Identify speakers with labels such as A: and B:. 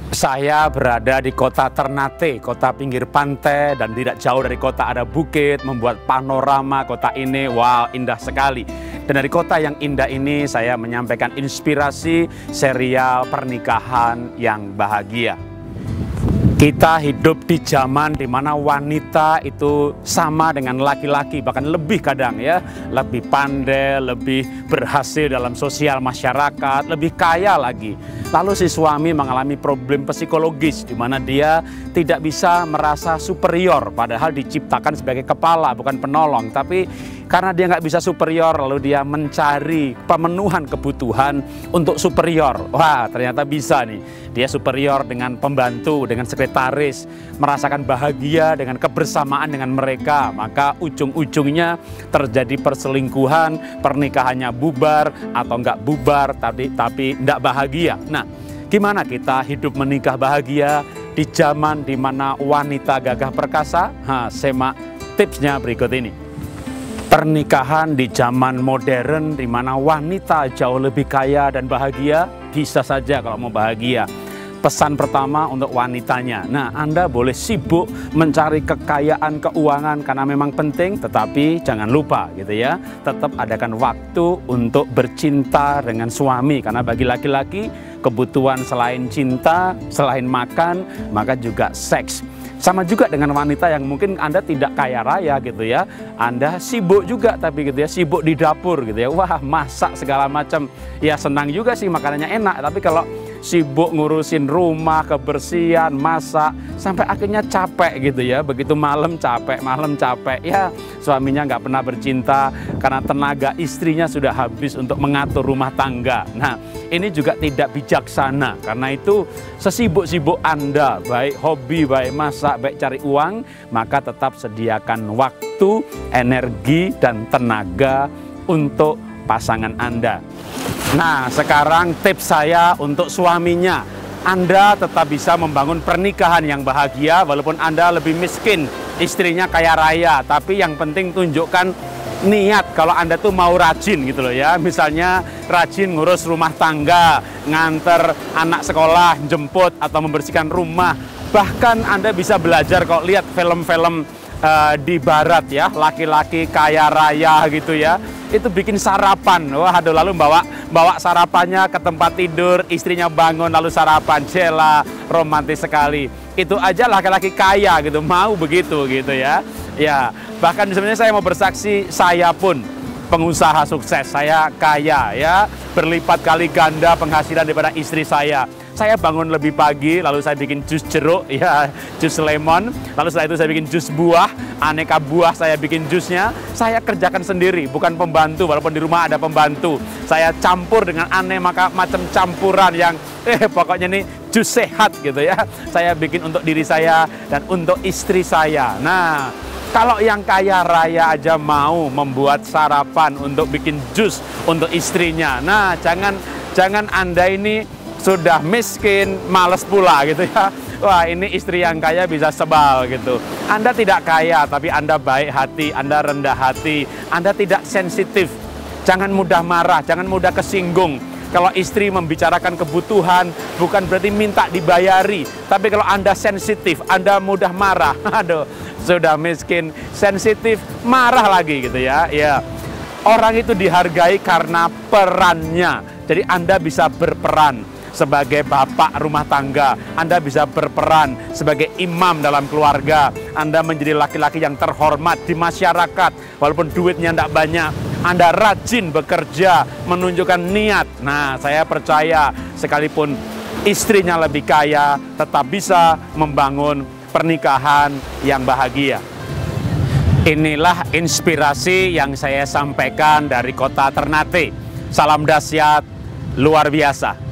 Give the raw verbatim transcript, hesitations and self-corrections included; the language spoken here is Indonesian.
A: Saya berada di kota Ternate, kota pinggir pantai, dan tidak jauh dari kota ada bukit, membuat panorama kota ini, wow, indah sekali. Dan dari kota yang indah ini saya menyampaikan inspirasi serial pernikahan yang bahagia. Kita hidup di zaman di mana wanita itu sama dengan laki-laki, bahkan lebih kadang ya, lebih pandai, lebih berhasil dalam sosial masyarakat, lebih kaya lagi. Lalu si suami mengalami problem psikologis di mana dia tidak bisa merasa superior, padahal diciptakan sebagai kepala bukan penolong, tapi karena dia nggak bisa superior, lalu dia mencari pemenuhan kebutuhan untuk superior. Wah, ternyata bisa nih. Dia superior dengan pembantu, dengan sekretaris, merasakan bahagia dengan kebersamaan dengan mereka. Maka ujung-ujungnya terjadi perselingkuhan, pernikahannya bubar atau nggak bubar, tapi tapi nggak bahagia. Nah, gimana kita hidup menikah bahagia di zaman di mana wanita gagah perkasa? Ha, semak tipsnya berikut ini. Pernikahan di zaman modern di mana wanita jauh lebih kaya dan bahagia, bisa saja kalau mau bahagia. Pesan pertama untuk wanitanya, nah Anda boleh sibuk mencari kekayaan keuangan karena memang penting, tetapi jangan lupa gitu ya, tetap adakan waktu untuk bercinta dengan suami, karena bagi laki-laki kebutuhan selain cinta, selain makan, maka juga seks. Sama juga dengan wanita yang mungkin Anda tidak kaya raya gitu ya, Anda sibuk juga tapi gitu ya, sibuk di dapur gitu ya, wah masak segala macam, ya senang juga sih makanannya enak, tapi kalau sibuk ngurusin rumah, kebersihan, masak, sampai akhirnya capek gitu ya, begitu malam capek, malam capek, ya suaminya nggak pernah bercinta karena tenaga istrinya sudah habis untuk mengatur rumah tangga. Nah, ini juga tidak bijaksana, karena itu sesibuk-sibuk Anda, baik hobi, baik masak, baik cari uang, maka tetap sediakan waktu, energi, dan tenaga untuk pasangan Anda. Nah, sekarang tips saya untuk suaminya. Anda tetap bisa membangun pernikahan yang bahagia walaupun Anda lebih miskin, istrinya kaya raya, tapi yang penting tunjukkan niat kalau Anda tuh mau rajin gitu loh ya. Misalnya rajin ngurus rumah tangga, nganter anak sekolah, jemput atau membersihkan rumah. Bahkan Anda bisa belajar kalau lihat film-film uh, di barat ya, laki-laki kaya raya gitu ya, itu bikin sarapan. Wah, aduh, lalu bawa bawa sarapannya ke tempat tidur, istrinya bangun lalu sarapan, jela, romantis sekali. Itu aja laki-laki kaya gitu, mau begitu gitu ya. Ya, bahkan sebenarnya saya mau bersaksi, saya pun pengusaha sukses, saya kaya ya, berlipat kali ganda penghasilan daripada istri saya. Saya bangun lebih pagi, lalu saya bikin jus jeruk, ya, jus lemon. Lalu setelah itu saya bikin jus buah, aneka buah saya bikin jusnya. Saya kerjakan sendiri, bukan pembantu, walaupun di rumah ada pembantu. Saya campur dengan aneka macam campuran yang, eh pokoknya nih jus sehat gitu ya. Saya bikin untuk diri saya dan untuk istri saya. Nah, kalau yang kaya raya aja mau membuat sarapan untuk bikin jus untuk istrinya. Nah, jangan jangan Anda ini sudah miskin, males pula gitu ya. Wah, ini istri yang kaya bisa sebal gitu. Anda tidak kaya, tapi Anda baik hati, Anda rendah hati, Anda tidak sensitif. Jangan mudah marah, jangan mudah kesinggung. Kalau istri membicarakan kebutuhan, bukan berarti minta dibayari. Tapi kalau Anda sensitif, Anda mudah marah. Aduh, sudah miskin, sensitif, marah lagi gitu ya. Ya, orang itu dihargai karena perannya. Jadi Anda bisa berperan sebagai bapak rumah tangga, Anda bisa berperan sebagai imam dalam keluarga, Anda menjadi laki-laki yang terhormat di masyarakat, walaupun duitnya tidak banyak, Anda rajin bekerja, menunjukkan niat. Nah, saya percaya sekalipun istrinya lebih kaya, tetap bisa membangun pernikahan yang bahagia. Inilah inspirasi yang saya sampaikan dari kota Ternate. Salam dahsyat, luar biasa.